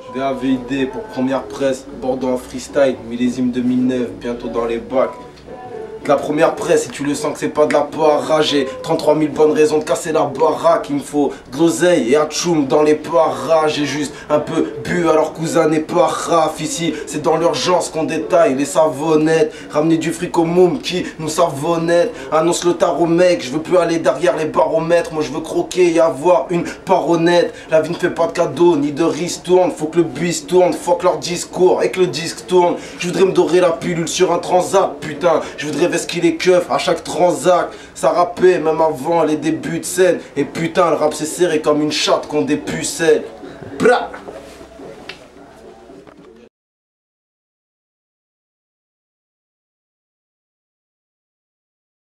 VAVID pour première presse, Bordeaux en freestyle, millésime 2009, bientôt dans les bacs. De la première presse, si tu le sens que c'est pas de la para, j'ai 33 000 bonnes raisons de casser la baraque. Il me faut de l'oseille et atchoum dans les parages. J'ai juste un peu bu alors cousin n'est pas raf. Ici c'est dans l'urgence qu'on détaille les savonnettes. Ramener du fric au moum qui nous savonnette. Annonce le tarot mec, je veux plus aller derrière les baromètres. Moi je veux croquer et avoir une part honnête. La vie ne fait pas de cadeaux ni de ristourne. Faut que le bus tourne, fuck leur discours et que le disque tourne. Je voudrais me dorer la pilule sur un transat, putain. Je voudrais vesquiller les keufs à chaque transac. Ça rappait même avant les débuts de scène. Et putain le rap s'est serré comme une chatte qu'on dépucelle. Bra.